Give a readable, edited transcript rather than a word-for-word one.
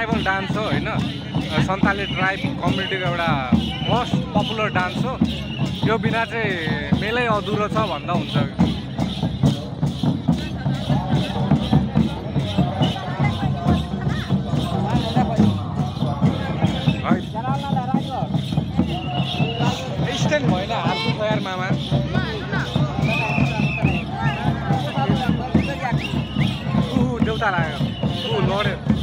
Tribal dance हो होइन, सन्ताली tribe कम्युनिटीको एउटा मोस्ट पपुलर डान्स हो। यो बिना चाहिँ मेलै अधुरो छ भन्दा हुन्छ। स्ट्यान्ड भएन, हात दुख्छ यार मामा। देउता लाग्यो लड्यो।